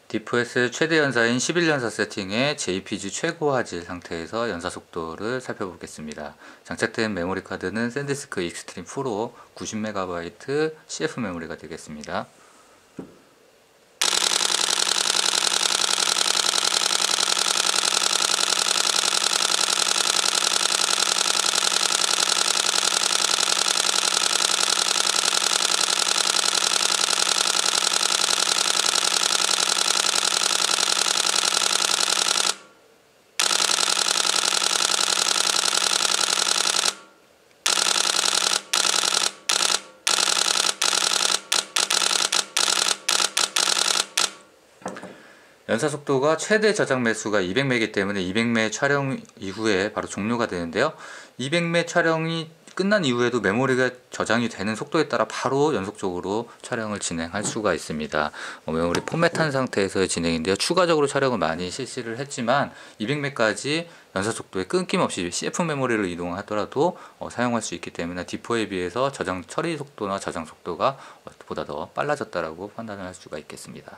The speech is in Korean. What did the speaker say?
D4S 최대 연사인 11연사 세팅의 JPG 최고 화질 상태에서 연사 속도를 살펴보겠습니다. 장착된 메모리 카드는 샌디스크 익스트림 프로 90MB CF 메모리가 되겠습니다. 연사 속도가 최대 저장 매수가 200매이기 때문에 200매 촬영 이후에 바로 종료가 되는데요. 200매 촬영이 끝난 이후에도 메모리가 저장이 되는 속도에 따라 바로 연속적으로 촬영을 진행할 수가 있습니다. 메모리 포맷한 상태에서의 진행인데요. 추가적으로 촬영을 많이 실시를 했지만 200매까지 연사 속도에 끊김없이 CF 메모리를 이동하더라도 사용할 수 있기 때문에 D4에 비해서 저장 처리 속도나 저장 속도가 보다 더 빨라졌다라고 판단을 할 수가 있겠습니다.